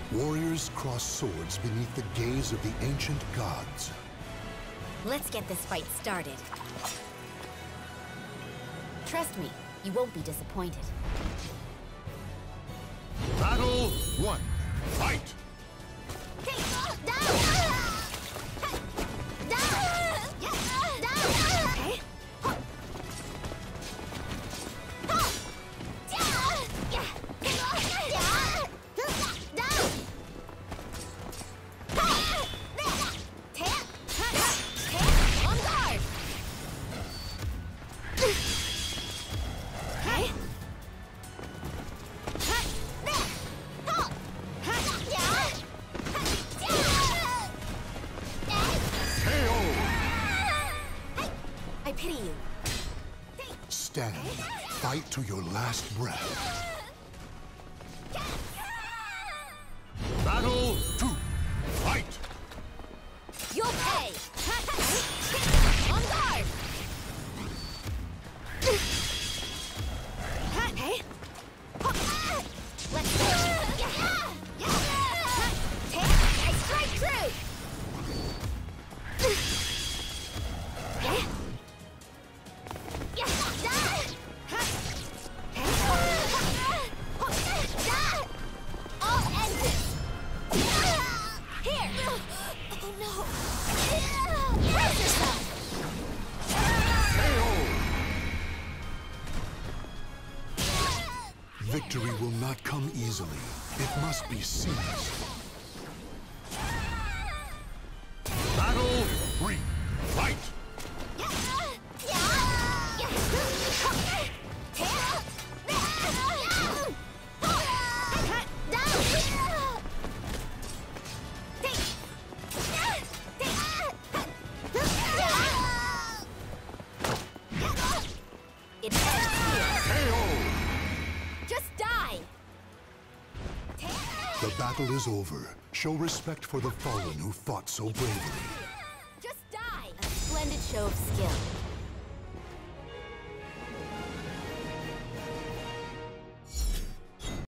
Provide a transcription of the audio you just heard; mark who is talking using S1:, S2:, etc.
S1: Warriors cross swords beneath the gaze of the ancient gods.
S2: Let's get this fight started. Trust me, you won't be disappointed.
S1: Battle 1. Fight!
S2: I pity you.
S1: Stand. Fight to your last breath. Battle 2. Fight!
S2: You'll pay! On guard! Hey! Let's go! I strike true! I'll end this! Here! Oh no! Brace yourself!
S1: Victory will not come easily. It must be seized. Battle 3. Fight!
S2: It ends here. Just die!
S1: The battle is over. Show respect for the fallen who fought so bravely.
S2: Just die! A splendid show of skill.